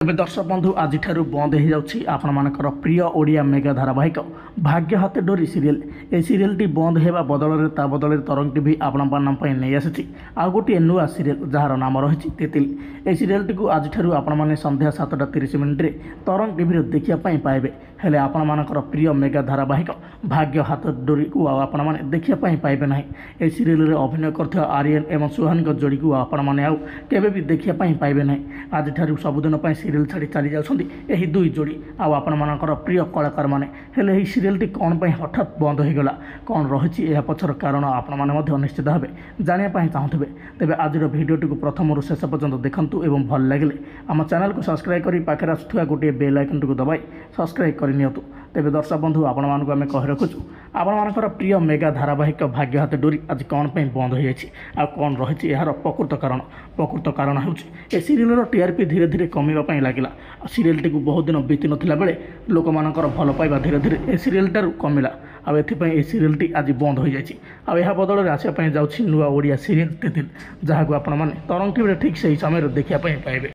तेज दर्शक बंधु आज बंद हो जापर प्रिय ओडिया मेगा धारावाहिक भाग्य हाथ डोरी सीरियल ए सीरियल टी बंद होगा बदल ता बदल तरंग टीवी आपण नहीं आसी आ गोटे नुआ सीरियल जार नाम रही तितिल। ए सीरियल टी आज आपण संध्या 7:30 मिनिट्रे तरंग टीवी देखापी पाइबे। हेले आपण प्रिय मेगा धारावाहिक भाग्य हाथ डोरी को आपण मैंने देखापी पाइबे ना। ए सीरियल रे अभिनय कर आर्यन एवं सुहान जोड़ी को आपण मैंने आउ भी देखापी पाइबे ना। आज सबुदिन सीरियल छाड़ी चली जाती दुई जोड़ी आपण मानकर प्रिय कलाकार मैंने हेले यही सीरियल टी कौन हठात बंद हो गला कौन रही यह पछर कारण आपण मैंने निश्चित भाव जानापी चाहूबे। तेज आज भिडियोटी को प्रथम शेष पर्यंत देखूँ और भल लगे आम चैनल को सब्सक्राइब कर पाखे आसुवा गोटे बेल आइकन टी दबाई सब्सक्राइब करनी। तेज दर्शक बंधु आपण मानक आम कही रखुचु आपण प्रिय मेगा धारावाहिक भाग्य हाथ डोरी आज कौन बंद हो जाए कौन रही यार प्रकृत कारण हूँ ए सीरियल टीआरपी धीरे धीरे कमिवाई लगिला। सीरियल टी बहुत दिन बीती नाला बेले लोक मानकर भल पाइबा धीरे धीरे ए सीरियल टारू कमिला ए सीरियल टी आज बंद हो जाए। आ बदल आसापी जाऊँगी नुआ ओडिया सीरियल तितिल जहाँ को आपण मैंने तरंग टीवी ठीक से समय देखापी पाइबे।